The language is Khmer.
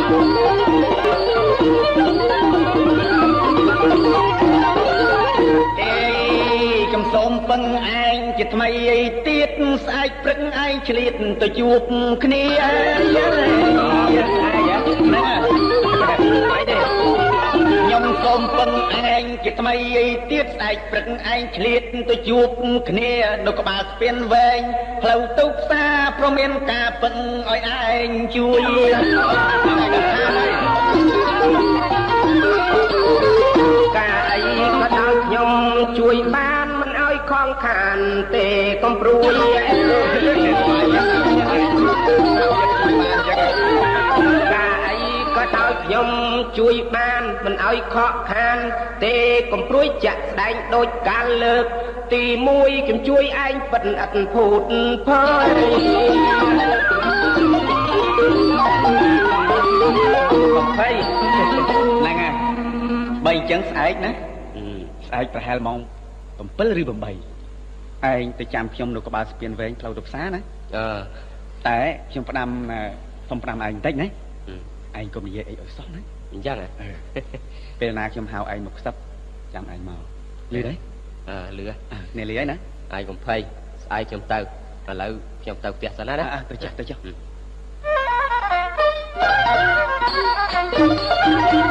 កំសូមពឹងឯងជាថ្មីអីទៀតស្អែកព្រឹកឯងឆ្លៀតទៅជួបគ្នាខ្ញុំសូមពឹងឯងជាថ្មីអីទៀតស្អែកព្រឹកឯងឆ្លៀតទៅជួបគ្នានៅក្បាលស្ពានវែងផ្លូវទៅផ្សារព្រមមានការពឹងឲ្យឯងជួយការអីក៏ដោយខ្ញុំជួយបានមិនឲ្យខំខានទេកុំព្រួយការអីក៏ដោយខ្ញុំជួយបានមិនឲ្យខកខានទេកុំព្រួយចាក់ស្ដែងដូចការលើកទី1ខ្ញុំជួយឯងប៉ិនអត់ភូតភ័យហ្នឹងហើយបើអញ្ចឹងស្អែកណាស្អែកប្រហែលម៉ោង7 ឬ 8ឯងទៅចាំខ្ញុំនៅក្បាលស្ពានវែងផ្លូវទៅផ្សារណាតែខ្ញុំផ្ដាំសុំផ្ដាំឯងបន្តិចណាឯងកុំនិយាយអីឲ្យសោះណាអញ្ចឹងពេលណាខ្ញុំហៅឯងមកខ្សឹបចាំឯងមកលឺទេលឺនេះលឺហើយណាឯងកុំភ័យស្អែកខ្ញុំទៅឥឡូវខ្ញុំទៅផ្ទះសិនណាទៅចុះ